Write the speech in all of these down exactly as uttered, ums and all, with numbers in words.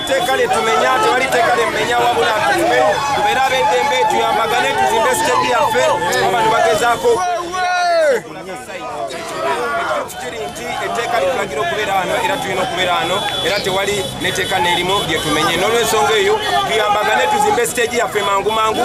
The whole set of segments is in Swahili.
teka le tumenya tewali teka le mmenya wabula tume tubeera ab'eddembe tuyambagane tuzimbe siteedi yaffe abantu bagezaako kiri nti etteeka litulagira okubeera wano era tulina okubeera wano era tewali n'etteeka n'erimu lye tumenye n'olw'ensonga eyo tuyambagane tuzimbe siteegi yaffe mangu mangu.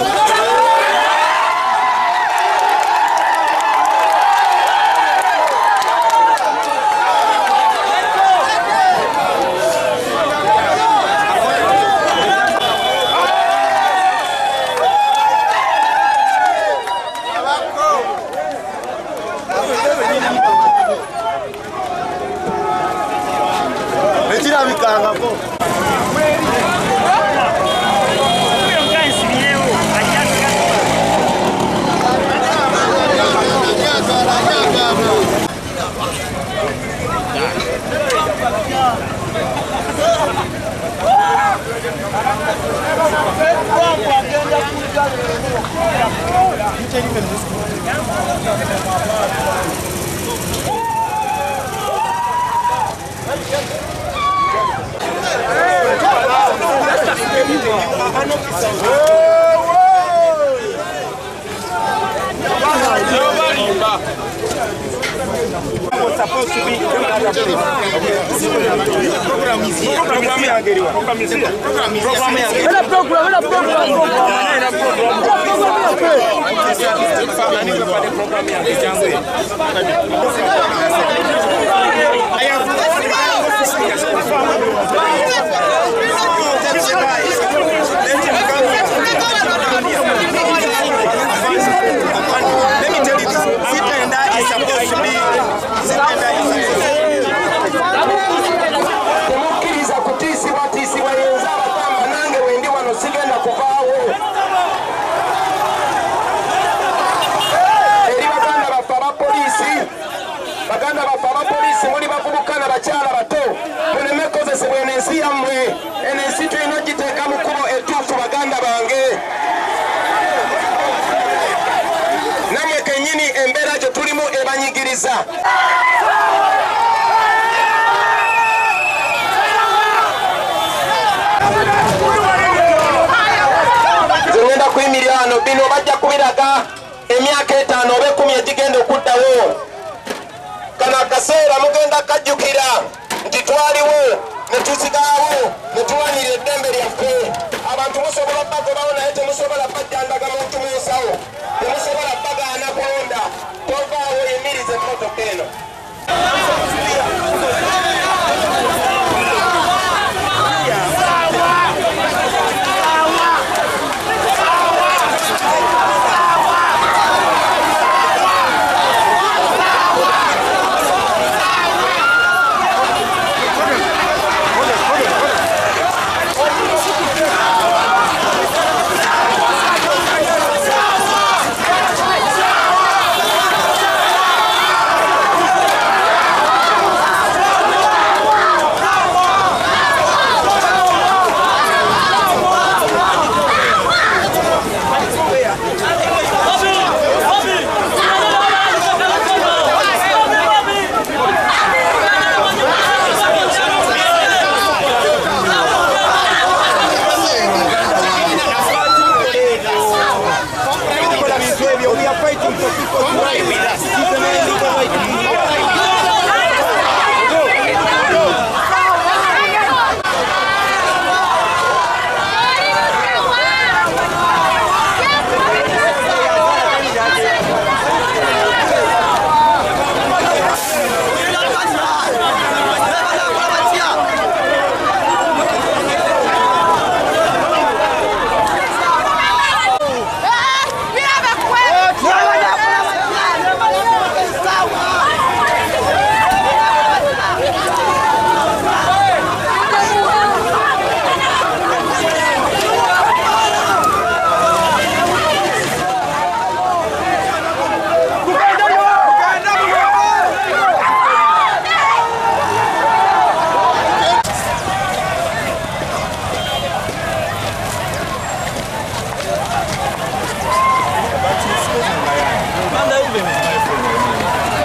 Supposed to be another place. Program is here. Program is here. Program is here. Program is here. Program is here. Program. Program. Let me tell you this. Sitenda is supposed to be. Sitenda is Demokiriza kutisi watisi wayenza batamba nange wendi wano sigenda kuvaawo. Eri baganda baffe abapoliisi baganda baffe abapoliisi muli bavubukana bakyala bato muleme kozesebwa eno ensi yammwe eno ensi tulina ogiteeka mu kkubo ettuufu baganda bange. Nammwe kennyini embeera gye tulimu ebanyigiriza. Ngenda kuyimirira wano bino bajja kubiraga emyaka etaano oba ekumi egigenda okuddawo. Kano akaseera mugenda kajjukira nti twaliwo ne tusigalawo ne tuwanirira eddembe lyaffe. Abantu musobola bagobawo naye temusobola bajjandaga muntu mu nsawo, temusobola bagaana kulonda. Tovaawo yimiriza emmotoka eno.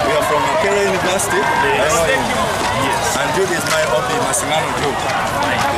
University. Yes. And Joe is my hobby, Massimano Joe.